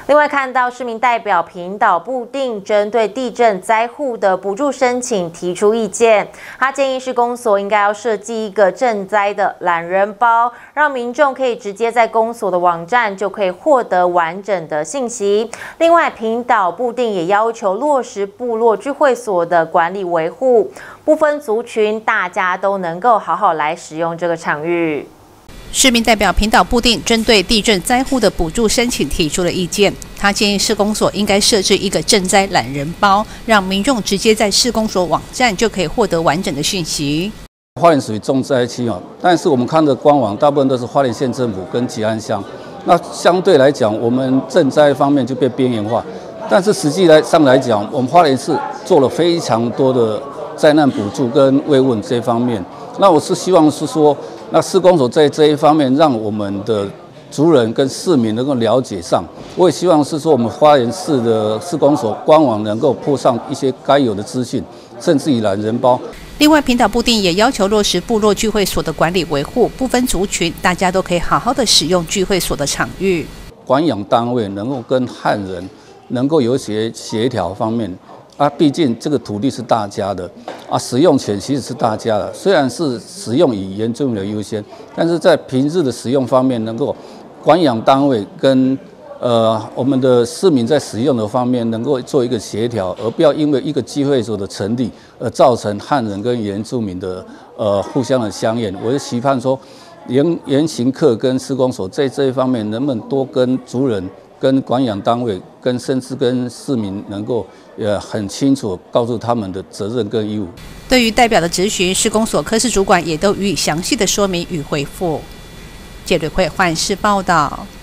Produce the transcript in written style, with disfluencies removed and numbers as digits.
另外，看到市民代表屏岛布定针对地震灾户的补助申请提出意见，他建议市公所应该要设计一个赈灾的懒人包，让民众可以直接在公所的网站就可以获得完整的信息。另外，屏岛布定也要求落实部落聚会所的管理维护，不分族群，大家都能够好好来使用这个场域。 市民代表屏岛布定针对地震灾户的补助申请提出了意见，他建议市公所应该设置一个赈灾懒人包，让民众直接在市公所网站就可以获得完整的讯息。 花莲属于重灾区但是我们看的官网大部分都是花莲县政府跟吉安乡，那相对来讲，我们赈灾方面就被边缘化。但是实际上来讲，我们花莲市做了非常多的灾难补助跟慰问这方面。那我是希望是说，那市公所在这一方面，让我们的族人跟市民能够了解上。我也希望是说，我们花莲市的市公所官网能够铺上一些该有的资讯，甚至于懒人包。 另外，屏岛布定也要求落实部落聚会所的管理维护，不分族群，大家都可以好好的使用聚会所的场域。 管养单位能够跟汉人能够有一些协调方面。毕竟这个土地是大家的使用权其实是大家的。虽然是使用以原住民的优先，但是在平日的使用方面，能够管养单位跟我们的市民在使用的方面能够做一个协调，而不要因为一个聚会所的成立而造成汉人跟原住民的互相的相厌。我就期盼说，原行客跟施工所在这一方面，能不能多跟族人、跟管养单位、甚至跟市民能够很清楚告诉他们的责任跟义务。 对于代表的质询，施工所科室主管也都予以详细的说明与回复。记者会换视报道。